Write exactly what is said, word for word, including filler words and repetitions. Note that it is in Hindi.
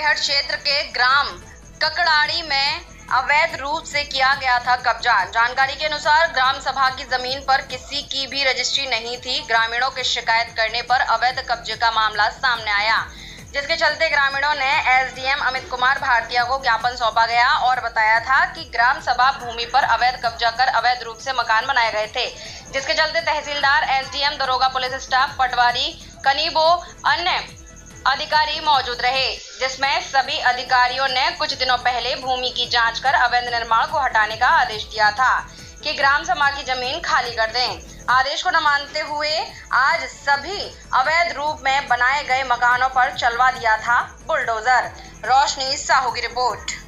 बेहट क्षेत्र के ग्राम ककड़ाड़ी में अवैध रूप से किया गया था कब्जा। जानकारी के अनुसार ग्राम सभा की जमीन पर किसी की भी रजिस्ट्री नहीं थी। ग्रामीणों की शिकायत करने पर अवैध कब्जे का मामला सामने आया, जिसके चलते ग्रामीणों ने एसडीएम अमित कुमार भारतीय को ज्ञापन सौंपा गया और बताया था कि ग्राम सभा भूमि पर अवैध कब्जा कर अवैध रूप से मकान बनाए गए थे, जिसके चलते तहसीलदार, एसडीएम, दरोगा, पुलिस स्टाफ, पटवारी, कनीबो, अन्य अधिकारी मौजूद रहे, जिसमें सभी अधिकारियों ने कुछ दिनों पहले भूमि की जांच कर अवैध निर्माण को हटाने का आदेश दिया था कि ग्राम सभा की जमीन खाली कर दें। आदेश को न मानते हुए आज सभी अवैध रूप में बनाए गए मकानों पर चलवा दिया था बुलडोजर। रोशनी साहू की रिपोर्ट।